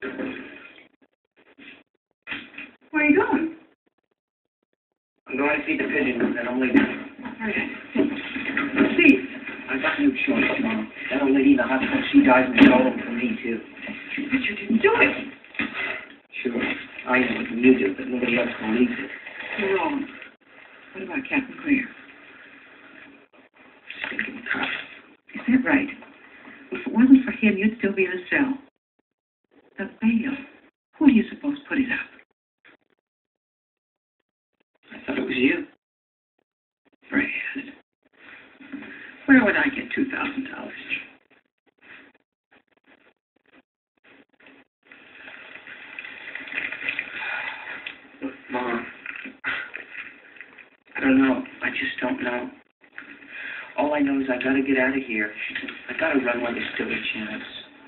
Where are you going? I'm going to feed the pigeons, and then I'm leaving. All right. Steve. I got no choice, Mom. That old lady in the hospital, she dies in the home for me, too. But you didn't do it. Sure, I know what you do, but nobody else believes it. You're wrong. What about Captain Clear? Stinking cop. Is that right? If it wasn't for him, you'd still be in a cell. The bail. Who do you suppose put it up? I thought it was you. Fred. Where would I get $2,000? Look, Mom, I don't know. I just don't know. All I know is I gotta get out of here. I gotta run while there's still a chance.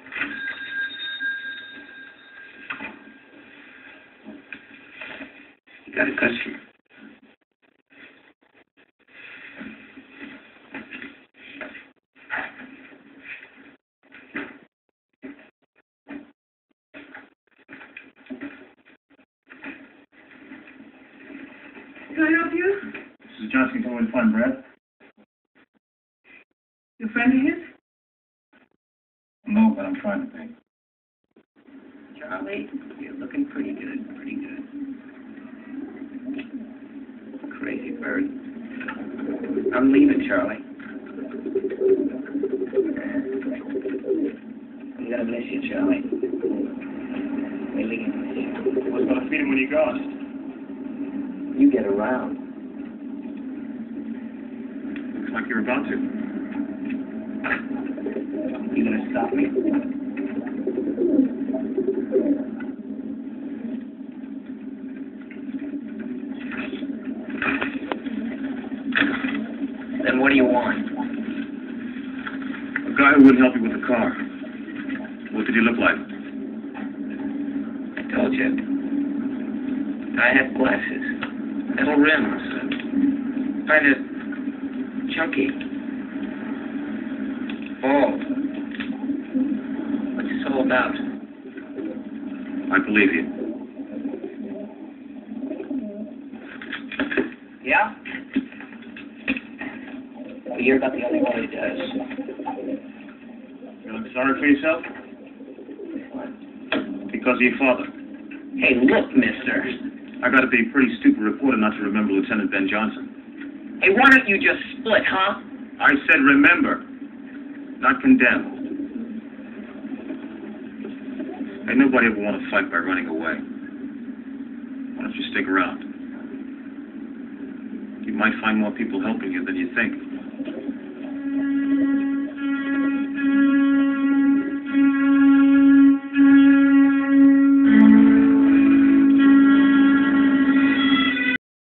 You got a customer. Can I help you? Mrs. Johnson, can we find Brad? Your friend of his? No, but I'm trying to think. Charlie, you're looking pretty good, pretty good. Crazy bird. I'm leaving, Charlie. I'm gonna miss you, Charlie. Really gonna miss you. What's gonna feed him when he goes? You get around. Looks like you're about to. You gonna stop me? Then what do you want? A guy who wouldn't help you with the car. What did he look like? I told you. I had glasses. Metal rims. Kind of chunky. Bald. What's this all about? I believe you. Yeah? Well, you're about the only one who does. You look sorry for yourself? What? Because of your father. Hey, look, mister. I gotta be a pretty stupid reporter not to remember Lieutenant Ben Johnson. Hey, why don't you just split, huh? I said remember, not condemn. Hey, nobody ever want to fight by running away. Why don't you stick around? You might find more people helping you than you think.